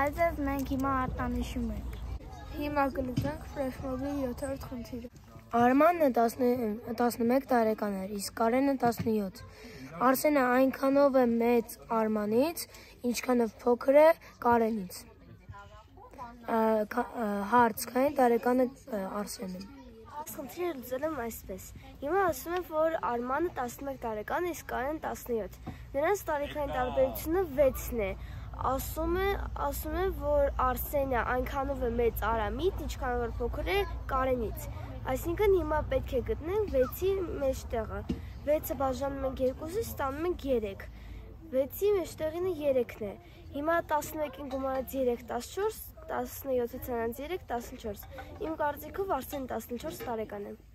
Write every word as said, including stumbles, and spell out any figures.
Այդպես մենք հիմա արտանշում ենք։ Հիմա կլուծենք ֆլեշմոբի յոթերորդ խնդիրը։ Արմանը տասնմեկ տարեկան էր, իսկ Կարենը տասնյոթ։ Արսենը այնքանով է մեծ Արմանից, ինչքանով փոքր է Կարենից։ Հարց, քանի տարեկան է Արսենը։ Խնդիրը լուծել եմ այսպես։ Հիմա ասում եմ, որ Արմանը տասնմեկ տարեկան է, իսկ Կարեն տասնյոթ։ Նրանց տարիքային տարբերությունը վեցն է։ Ասում է, ասում եմ, որ Արսենը այնքանով է մեծ Արամից, ինչքանով որ փոքր է Կարենից։ Այսինքն հիմա պետք է գտնենք վեցի մեջտեղը։ վեցը բաժանում ենք երկուսից, ստանում ենք երեք։ վեցի մեջտեղինը երեքն է։ Հիմա տասնմեկին գումարած երեք, տասնչորս, տասնյոթից ցանած երեք, տասնչորս։ Իմ կարծիքով Արսենը տասնչորս տարեկան է։